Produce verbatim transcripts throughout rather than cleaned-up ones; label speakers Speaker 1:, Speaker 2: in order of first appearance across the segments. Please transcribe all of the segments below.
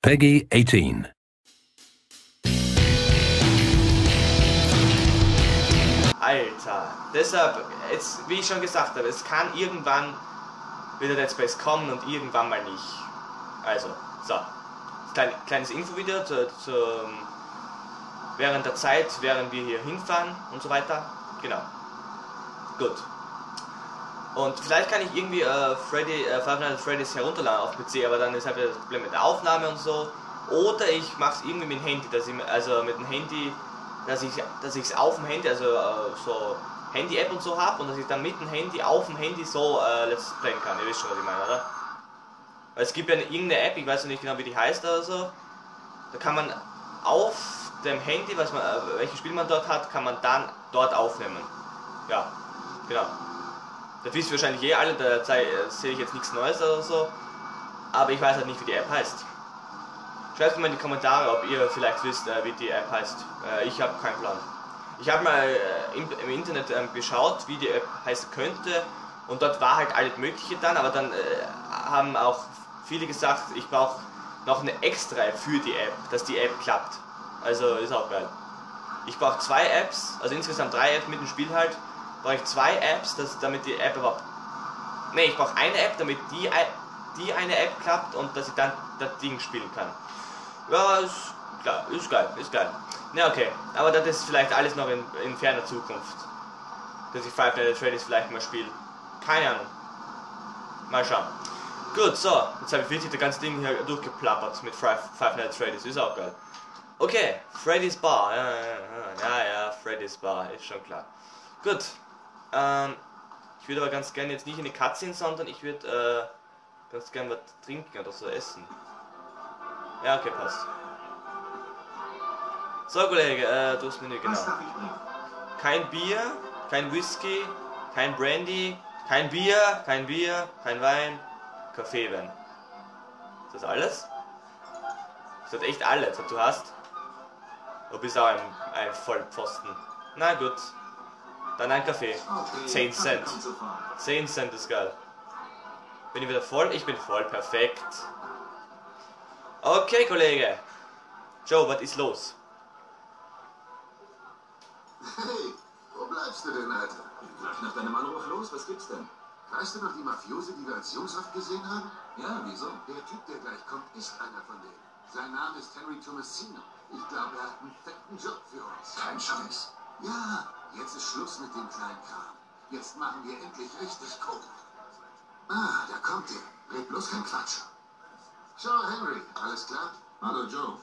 Speaker 1: Peggy eighteen.
Speaker 2: Alter, deshalb, jetzt, wie ich schon gesagt habe, es kann irgendwann wieder Dead Space kommen und irgendwann mal nicht. Also, so. Klein, kleines Infovideo zu, zu, während der Zeit, während wir hier hinfahren und so weiter. Genau. Gut. Und vielleicht kann ich irgendwie äh, Freddy, äh, Five Nights at Freddy's herunterladen auf P C, aber dann ist halt das Problem mit der Aufnahme und so. Oder ich mache es irgendwie mit dem Handy, dass ich, also mit dem Handy, dass ich dass ich es auf dem Handy, also äh, so Handy-App und so habe und dass ich dann mit dem Handy auf dem Handy so äh, Let's Playen kann. Ihr wisst schon, was ich meine, oder? Weil es gibt ja eine, irgendeine App, ich weiß nicht genau, wie die heißt oder so. Da kann man auf dem Handy, was man, äh, welches Spiel man dort hat, kann man dann dort aufnehmen. Ja, genau. Das wisst ihr wahrscheinlich eh alle, da sehe ich jetzt nichts Neues oder so. Aber ich weiß halt nicht, wie die App heißt. Schreibt mir in die Kommentare, ob ihr vielleicht wisst, äh, wie die App heißt. Äh, ich habe keinen Plan. Ich habe mal äh, im, im Internet äh, geschaut, wie die App heißen könnte. Und dort war halt alles Mögliche dann, aber dann äh, haben auch viele gesagt, ich brauche noch eine extra App für die App, dass die App klappt. Also ist auch geil. Ich brauche zwei Apps, also insgesamt drei Apps mit dem Spiel halt. Brauche ich zwei Apps, dass, damit die App überhaupt... Ne, ich brauche eine App, damit die, die eine App klappt und dass ich dann das Ding spielen kann. Ja, ist klar, ist geil, ist geil. Na okay, aber das ist vielleicht alles noch in, in ferner Zukunft. Dass ich Five Nights at Freddy's vielleicht mal spiele. Keine Ahnung. Mal schauen. Gut, so, jetzt habe ich wirklich das ganze Ding hier durchgeplappert mit Five, Five Nights at Freddy's, ist auch geil. Okay, Freddy's Bar, ja, ja, ja, ja, ja, Freddy's Bar, ist schon klar. Gut, ähm, ich würde aber ganz gerne jetzt nicht in die Cutscene, sondern ich würde äh, ganz gerne was trinken oder so essen. Ja, okay, passt. So, Kollege, äh, du hast Menü, genau. Kein Bier, kein Whisky, kein Brandy, kein Bier, kein Bier, kein Wein, Kaffee, Wein. Ist das alles? Ist das echt alles, was du hast? Du bist auch ein, ein Vollpfosten. Na gut. Dann ein Kaffee. zehn Cent. zehn Cent ist geil. Bin ich wieder voll? Ich bin voll. Perfekt. Okay, Kollege. Joe, was ist los?
Speaker 3: Hey, wo bleibst du denn, Alter?
Speaker 4: Gleich nach deinem Anruf los, was gibt's denn?
Speaker 3: Weißt du noch die Mafiose, die wir als Jungshaft gesehen haben?
Speaker 4: Ja, wieso?
Speaker 3: Der Typ, der gleich kommt, ist einer von denen. Sein Name ist Henry Tomasino. Ich glaube, er hat einen fetten Job für uns.
Speaker 4: Kein Scheiß.
Speaker 3: Ja, jetzt ist Schluss mit dem kleinen Kram. Jetzt machen wir endlich richtig Kohle. Ah, da kommt er. Red bloß kein Quatsch. Ciao, Henry. Alles klar?
Speaker 4: Hallo, Joe.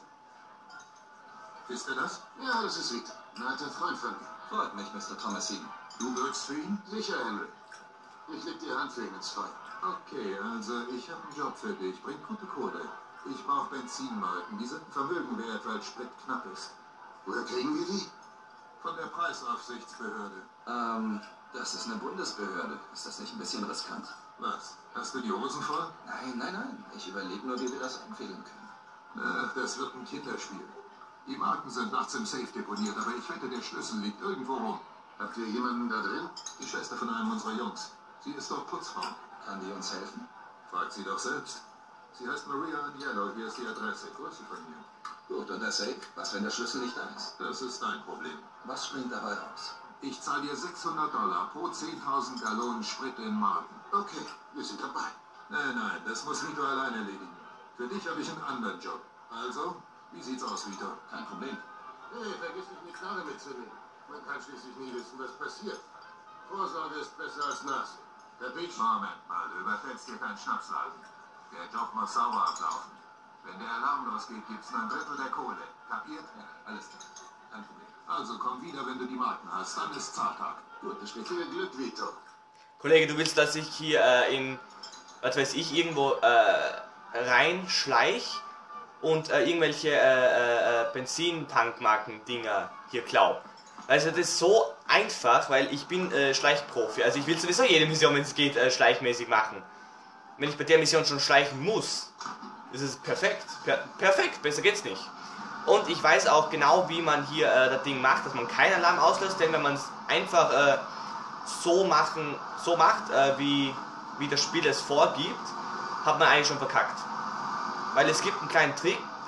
Speaker 3: Ist er das? Ja, das ist Rita. Ein alter Freund von mir.
Speaker 4: Freut mich, Mister Tomasino.
Speaker 3: Du wirkst für ihn? Sicher, Henry. Ich leg die Hand für ihn ins Feuer.
Speaker 5: Okay, also ich habe einen Job für dich. Bring gute Kohle. Ich brauche Benzinmarken. Die sind ein Vermögen wert, weil es splittknapp ist.
Speaker 3: Woher kriegen wir die?
Speaker 5: Von der Preisaufsichtsbehörde.
Speaker 4: Ähm, das ist eine Bundesbehörde. Ist das nicht ein bisschen riskant?
Speaker 5: Was? Hast du die Hosen voll?
Speaker 4: Nein, nein, nein. Ich überlege nur, wie wir das empfehlen können.
Speaker 5: Ach, das wird ein Kinderspiel. Die Marken sind nachts im Safe deponiert, aber ich wette, der Schlüssel liegt irgendwo rum.
Speaker 3: Habt ihr jemanden da drin?
Speaker 5: Die Schwester von einem unserer Jungs. Sie ist doch Putzfrau.
Speaker 4: Kann die uns helfen?
Speaker 5: Fragt sie doch selbst. Sie heißt Maria Agnello. Hier ist die Adresse. Grüße von mir.
Speaker 4: Gut, und der Safe? Was, wenn der Schlüssel nicht da ist?
Speaker 5: Das ist dein Problem.
Speaker 4: Was springt dabei raus?
Speaker 5: Ich zahle dir sechshundert Dollar pro zehntausend Gallonen Sprit in Marken.
Speaker 3: Okay, wir sind dabei.
Speaker 5: Nein, nein, das muss Vito alleine erledigen. Für dich habe ich einen anderen Job. Also, wie sieht's aus, Vito?
Speaker 4: Kein Problem.
Speaker 3: Hey, vergiss nicht, eine Knarre mitzunehmen. Man kann schließlich nie wissen, was passiert. Vorsorge ist besser als Nachsehen. Herr Beach?
Speaker 5: Moment mal, du überfällst dir keinen Schnapsladen. Der Job muss sauber ablaufen. Wenn der Alarm losgeht, gibt's nur ein Drittel der Kohle. Kapiert?
Speaker 4: Ja, alles klar. Kein Problem.
Speaker 5: Also komm wieder, wenn du die Marken hast. Dann ist Zahltag.
Speaker 4: Gut, bis später.
Speaker 3: Viel Glück, Vito.
Speaker 2: Kollege, du willst, dass ich hier äh, in, was weiß ich, irgendwo äh, reinschleich und äh, irgendwelche äh, äh, Benzintankmarken-Dinger hier klau. Also das ist so einfach, weil ich bin äh, Schleichprofi. Also ich will sowieso jede Mission, wenn es geht, äh, schleichmäßig machen. Wenn ich bei der Mission schon schleichen muss, ist es perfekt. Per perfekt, besser geht's nicht. Und ich weiß auch genau, wie man hier äh, das Ding macht, dass man keinen Alarm auslöst, denn wenn man es einfach äh, so machen, so macht, äh, wie, wie das Spiel es vorgibt, hat man eigentlich schon verkackt. Weil es gibt einen kleinen Trick,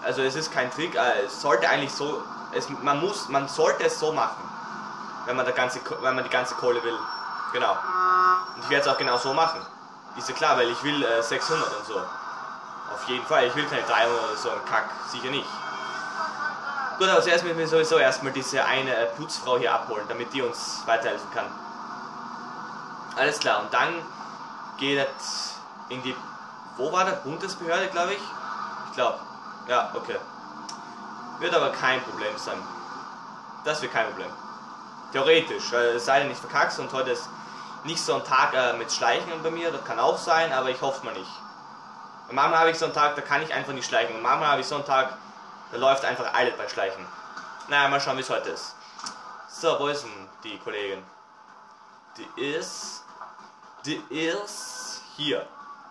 Speaker 2: Also es ist kein Trick, äh, es sollte eigentlich so, es, man muss, man sollte es so machen, wenn man, der ganze, wenn man die ganze Kohle will. Genau. Und ich werde es auch genau so machen. Ist ja klar, weil ich will äh, sechshundert und so. Auf jeden Fall, ich will keine dreihundert oder so ein Kack, sicher nicht. Gut, aber zuerst müssen wir sowieso erstmal diese eine äh, Putzfrau hier abholen, damit die uns weiterhelfen kann. Alles klar, und dann geht es in die, wo war der Bundesbehörde, glaube ich? Ich glaube, ja, okay. Wird aber kein Problem sein. Das wird kein Problem. Theoretisch, äh, es sei denn, ich verkack's und heute ist nicht so ein Tag äh, mit Schleichen bei mir, das kann auch sein, aber ich hoffe mal nicht. Und manchmal habe ich so einen Tag, da kann ich einfach nicht schleichen. Und manchmal habe ich so einen Tag, da läuft einfach alles bei Schleichen. Naja, mal schauen, wie es heute ist. So, wo ist denn die Kollegin? Die ist... Die ist... hier.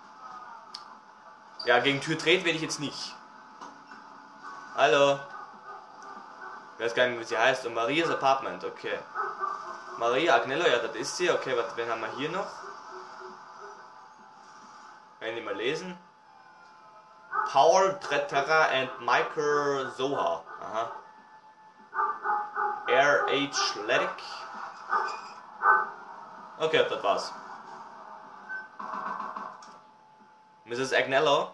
Speaker 2: Ja, gegen Tür treten werde ich jetzt nicht. Hallo. Ich weiß gar nicht, wie sie heißt. Und Marias Apartment, okay. Maria Agnello, ja, das ist sie. Okay, was, wen haben wir hier noch? Kann ich mal lesen. Paul Tretera and Michael Soha. Aha. R H Ledick. Okay, das war's. Missus Agnello.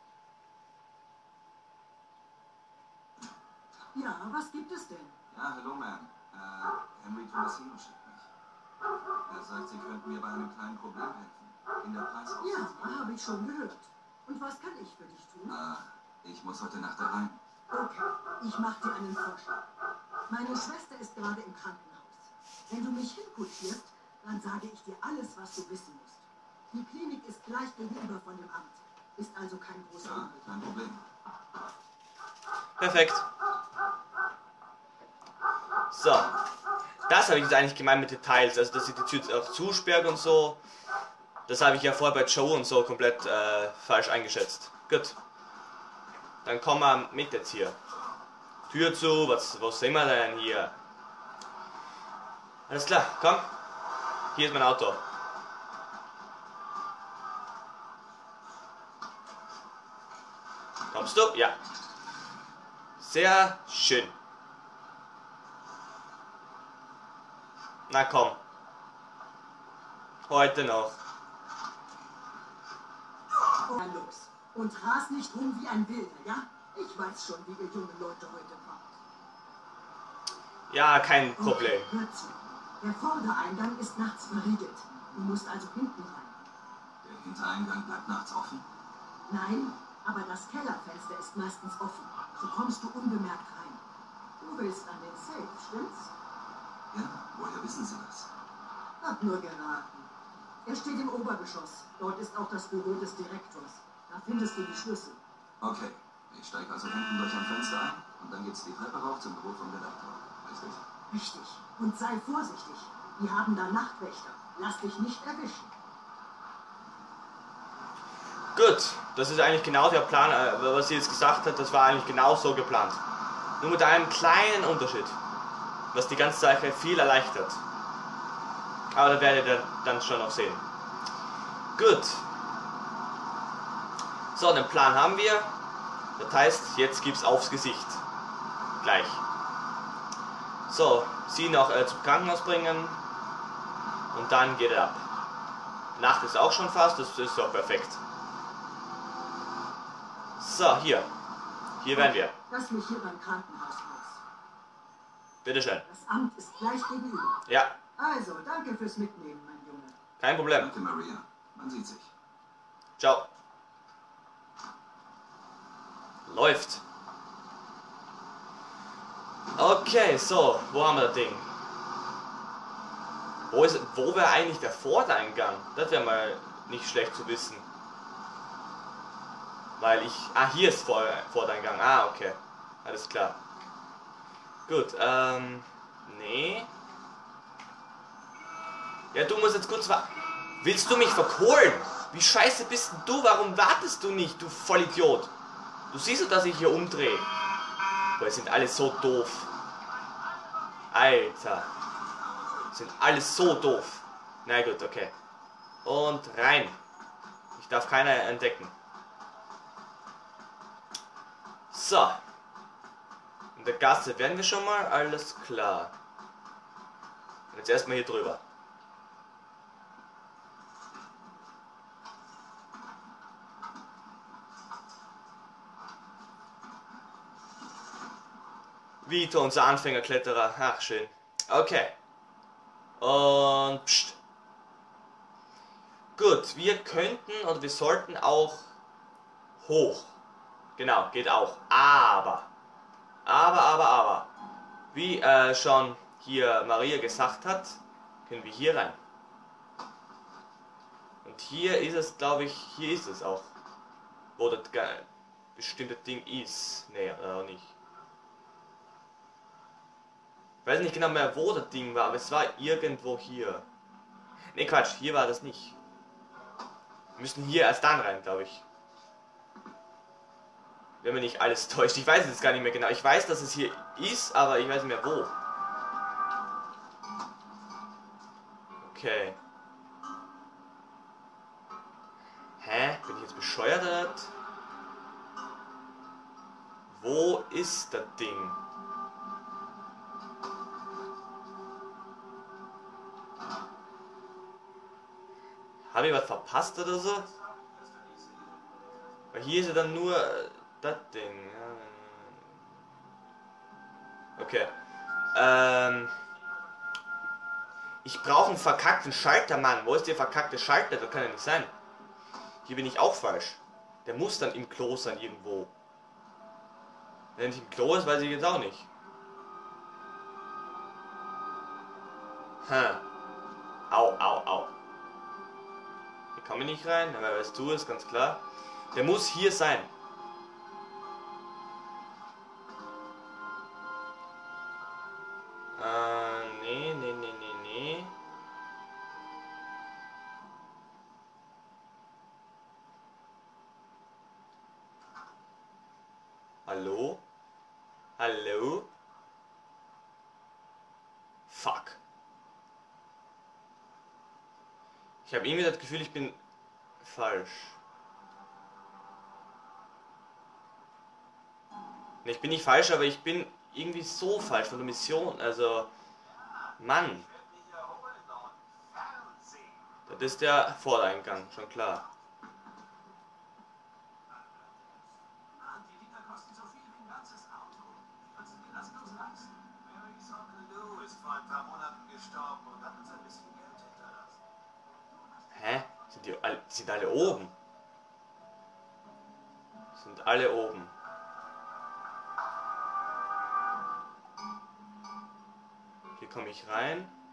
Speaker 1: Ja, was gibt es denn?
Speaker 4: Ja, hallo, Ma'am. Äh, Henry Tomasino schickt mich. Er sagt, Sie könnten mir bei einem kleinen Problem helfen. In der Preisauswahl.
Speaker 1: Ja, habe ich schon gehört. Und was kann ich für dich tun?
Speaker 4: Äh, ich muss heute Nacht da rein.
Speaker 1: Okay, ich mache dir einen Vorschlag. Meine Schwester ist gerade im Krankenhaus. Wenn du mich hinkutschierst, dann sage ich dir alles, was du wissen musst. Die Klinik ist gleich gegenüber von dem Amt. Ist also kein großer
Speaker 4: Ja,
Speaker 1: Umweg.
Speaker 4: kein Problem.
Speaker 2: Perfekt. So. Das habe ich jetzt eigentlich gemeint mit Details. Also, dass ich die Tür auch zusperrt und so. Das habe ich ja vorher bei Joe und so komplett äh, falsch eingeschätzt. Gut. Dann kommen wir mit jetzt hier. Tür zu, was, was sehen wir denn hier? Alles klar, komm. Hier ist mein Auto. Kommst du? Ja. Sehr schön. Na komm. Heute noch.
Speaker 1: Oh, los. Und ras nicht rum wie ein Wilder, ja? Ich weiß schon, wie ihr jungen Leute heute macht.
Speaker 2: Ja, kein Problem.
Speaker 1: Okay, hör zu. Der Vordereingang ist nachts verriegelt. Du musst also hinten rein.
Speaker 4: Der Hintereingang bleibt nachts offen.
Speaker 1: Nein, aber das Kellerfenster ist meistens offen. So kommst du unbemerkt rein. Du willst an den Safe, stimmt's?
Speaker 4: Ja, woher wissen Sie das?
Speaker 1: Hab nur geraten. Er steht im Obergeschoss. Dort ist auch das Büro des Direktors. Da findest du die Schlüssel.
Speaker 4: Okay, ich steige also hinten durch ein Fenster ein und dann geht's die Treppe rauf zum Büro vom Direktor. Richtig?
Speaker 1: Richtig. Und sei vorsichtig. Die haben da Nachtwächter. Lass dich nicht erwischen.
Speaker 2: Gut, das ist eigentlich genau der Plan, was sie jetzt gesagt hat, das war eigentlich genau so geplant. Nur mit einem kleinen Unterschied, was die ganze Sache viel erleichtert. Aber das werdet ihr dann schon noch sehen. Gut. So, den Plan haben wir. Das heißt, jetzt gibt's aufs Gesicht. Gleich. So, sie noch äh, zum Krankenhaus bringen. Und dann geht er ab. Nacht ist auch schon fast, das ist doch perfekt. So, hier. Hier wären wir.
Speaker 1: Lass mich hier beim Krankenhaus raus.
Speaker 2: Bitteschön.
Speaker 1: Das Amt ist gleich gegenüber.
Speaker 2: Ja,
Speaker 1: Also, danke fürs Mitnehmen, mein Junge.
Speaker 2: kein Problem.
Speaker 4: Danke, Maria. Man sieht sich.
Speaker 2: Ciao. Läuft. Okay, so, wo haben wir das Ding? Wo ist, wo wäre eigentlich der Vordereingang? Das wäre mal nicht schlecht zu wissen. Weil ich... Ah, hier ist Vor Vordereingang. Ah, okay. Alles klar. Gut, ähm... Nee. Ja, du musst jetzt kurz warten. Willst du mich verkohlen? Wie scheiße bist denn du? Warum wartest du nicht, du Vollidiot? Du siehst doch, dass ich hier umdrehe. Boah, sind alle so doof. Alter. Sind alles so doof. Na gut, okay. Und rein. Ich darf keiner entdecken. So. In der Gasse werden wir schon mal, alles klar. Jetzt erstmal hier drüber. Vito, unser Anfängerkletterer. Ach, schön. Okay. Und pst. Gut, wir könnten oder wir sollten auch hoch. Genau, geht auch. Aber, aber, aber, aber, wie äh, schon hier Maria gesagt hat, können wir hier rein. Und hier ist es, glaube ich, hier ist es auch, wo das bestimmte Ding ist. Nee, oder nicht. Ich weiß nicht genau mehr, wo das Ding war, aber es war irgendwo hier. Ne, Quatsch, hier war das nicht. Wir müssen hier erst dann rein, glaube ich. Wenn mir nicht alles täuscht. Ich weiß es jetzt gar nicht mehr genau. Ich weiß, dass es hier ist, aber ich weiß nicht mehr wo. Okay. Hä? Bin ich jetzt bescheuert? Wo ist das Ding? Habe ich was verpasst oder so? Weil hier ist ja dann nur äh, das Ding. Okay. Ähm. Ich brauche einen verkackten Schalter, Mann. Wo ist der verkackte Schalter? Das kann ja nicht sein. Hier bin ich auch falsch. Der muss dann im Klo sein irgendwo. Wenn er nicht im Klo ist, weiß ich jetzt auch nicht. Hm. Au, au, au. Hier komme ich nicht rein, aber weißt du, ist ganz klar. Der muss hier sein. Äh, nee, nee, nee, nee, nee. Hallo? Hallo? Fuck. Ich habe irgendwie das Gefühl, ich bin falsch. Ne, ich bin nicht falsch, aber ich bin irgendwie so falsch von der Mission. Also, Mann. Das ist der Vordereingang, schon klar. Hä? Sind die alle, sind alle oben? Sind alle oben. Hier komme ich rein.